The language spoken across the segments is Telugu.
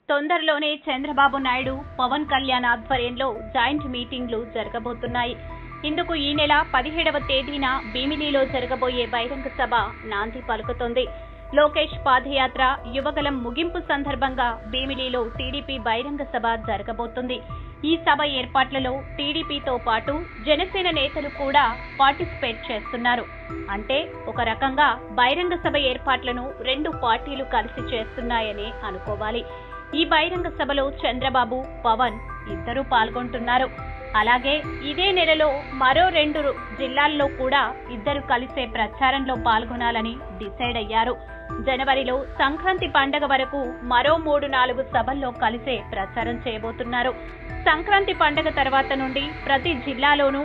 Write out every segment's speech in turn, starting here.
తొందరలోనే చంద్రబాబు నాయుడు, పవన్ కళ్యాణ్ ఆధ్వర్యంలో జాయింట్ మీటింగ్లు జరగబోతున్నాయి. ఇందుకు ఈ నెల 17వ తేదీన భీమిలిలో జరగబోయే బహిరంగ సభ నాంది పలుకుతోంది. లోకేష్ పాదయాత్ర యువగలం ముగింపు సందర్భంగా భీమిలిలో టీడీపీ బహిరంగ సభ జరగబోతుంది. ఈ సభ ఏర్పాట్లలో టీడీపీతో పాటు జనసేన నేతలు కూడా పార్టిసిపేట్ చేస్తున్నారు. అంటే ఒక రకంగా బహిరంగ సభ ఏర్పాట్లను రెండు పార్టీలు కలిసి చేస్తున్నాయని అనుకోవాలి. ఈ బహిరంగ సభలో చంద్రబాబు, పవన్ ఇద్దరూ పాల్గొంటున్నారు. అలాగే ఇదే నెలలో మరో 2 జిల్లాల్లో కూడా ఇద్దరు కలిసే ప్రచారంలో పాల్గొనాలని డిసైడ్ అయ్యారు. జనవరిలో సంక్రాంతి పండగ వరకు మరో 3-4 సభల్లో కలిసే ప్రచారం చేయబోతున్నారు. సంక్రాంతి పండగ తర్వాత నుండి ప్రతి జిల్లాలోనూ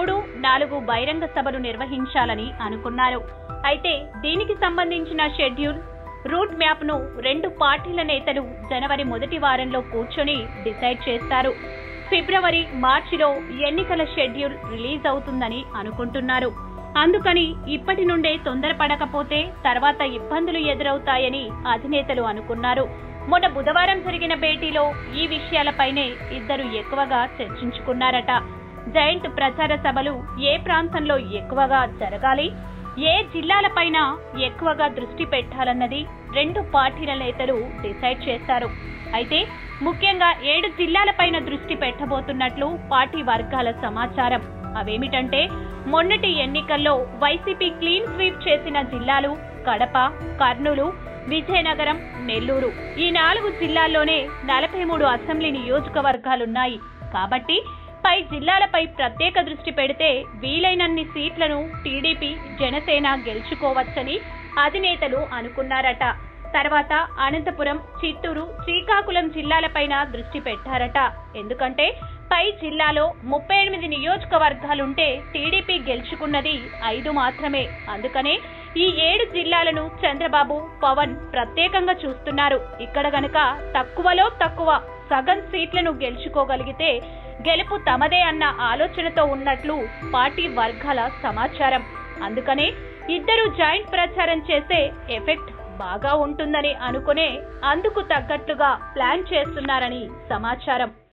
3-4 బహిరంగ సభలు నిర్వహించాలని అనుకున్నారు. అయితే దీనికి సంబంధించిన షెడ్యూల్, రూట్ మ్యాప్ ను రెండు పార్టీల నేతలు జనవరి మొదటి వారంలో కూర్చొని డిసైడ్ చేస్తారు. ఫిబ్రవరి, మార్చిలో ఎన్నికల షెడ్యూల్ రిలీజ్ అవుతుందని అనుకుంటున్నారు. అందుకని ఇప్పటి నుండే తొందరపడకపోతే తర్వాత ఇబ్బందులు ఎదురవుతాయని అధినేతలు అనుకున్నారు. మొన్న బుధవారం జరిగిన భేటీలో ఈ విషయాలపైనే ఇద్దరు ఎక్కువగా చర్చించుకున్నారట. జాయింట్ ప్రచార సభలు ఏ ప్రాంతంలో ఎక్కువగా జరగాలి, ఏ జిల్లాలపైన ఎక్కువగా దృష్టి పెట్టాలన్నది రెండు పార్టీల నేతలు డిసైడ్ చేశారు. అయితే ముఖ్యంగా 7 జిల్లాలపైన దృష్టి పెట్టబోతున్నట్లు పార్టీ వర్గాల సమాచారం. అవేమిటంటే, మొన్నటి ఎన్నికల్లో వైసీపీ క్లీన్ స్వీప్ చేసిన జిల్లాలు కడప, కర్నూలు, విజయనగరం, నెల్లూరు. ఈ 4 జిల్లాల్లోనే 43 అసెంబ్లీ నియోజకవర్గాలున్నాయి. కాబట్టి పై జిల్లాలపై ప్రత్యేక దృష్టి పెడితే వీలైనన్ని సీట్లను టీడీపీ, జనసేన గెలుచుకోవచ్చని అధినేతలు అనుకున్నారట. తర్వాత అనంతపురం, చిత్తూరు, శ్రీకాకుళం జిల్లాలపైన దృష్టి పెట్టారట. ఎందుకంటే పై జిల్లాలో 38 నియోజకవర్గాలుంటే టీడీపీ గెలుచుకున్నది 5 మాత్రమే. అందుకనే ఈ 7 జిల్లాలను చంద్రబాబు, పవన్ ప్రత్యేకంగా చూస్తున్నారు. ఇక్కడ గనక తక్కువలో తక్కువ సగం సీట్లను గెలుచుకోగలిగితే గెలుపు తమదే అన్న ఆలోచనతో ఉన్నట్లు పార్టీ వర్గాల సమాచారం. అందుకనే ఇద్దరు జాయింట్ ప్రచారం చేసే ఎఫెక్ట్ బాగా ఉంటుందని అనుకునే అందుకు తగ్గట్లుగా ప్లాన్ చేస్తున్నారని సమాచారం.